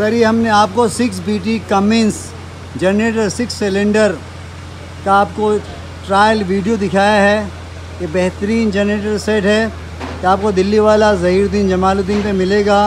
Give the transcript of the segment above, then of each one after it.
Sir ये हमने आपको 6BT कमिंस जनरेटर 6 सिलेंडर का आपको ट्रायल वीडियो दिखाया है। ये बेहतरीन जनरेटर सेट है कि आपको दिल्ली वाला ज़हीरुद्दीन जमालुद्दीन पे मिलेगा।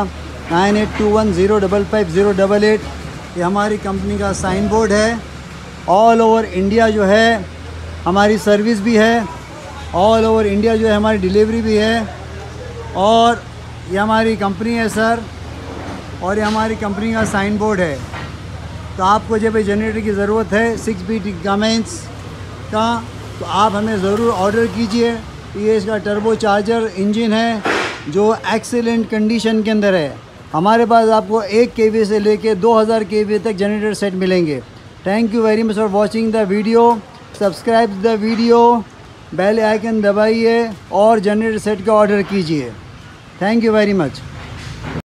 9821055088 ये हमारी कंपनी का साइन बोर्ड है। ऑल ओवर इंडिया जो है हमारी सर्विस भी है, ऑल ओवर इंडिया जो है हमारी डिलीवरी भी है। और ये हमारी कंपनी है सर, और ये हमारी कंपनी का साइन बोर्ड है। तो आपको जब ये जनरेटर की ज़रूरत है 6BT कमेंस का, तो आप हमें ज़रूर ऑर्डर कीजिए। ये इसका टर्बो चार्जर इंजन है जो एक्सीलेंट कंडीशन के अंदर है। हमारे पास आपको 1 kV से लेके 2000 kV तक जनरेटर सेट मिलेंगे। Thank you very much for watching the video. Subscribe the video, bell icon दबाइए और जनरेटर सेट का ऑर्डर कीजिए। Thank you very much.